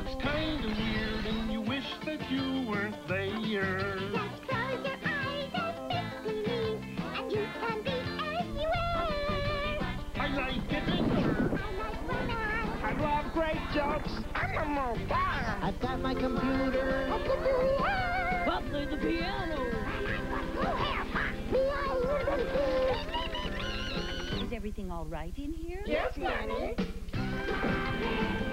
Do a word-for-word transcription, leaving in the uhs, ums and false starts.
looks kind of weird and you wish that you weren't there. Just close your eyes and make believe, and you can be anywhere. I like adventure. I like romance. I love great jokes. I'm a mobile. I've got my computer. I can do it. I'll play the piano. And I've got blue hair. Behind the Is everything all right in here? Yes, Nanny.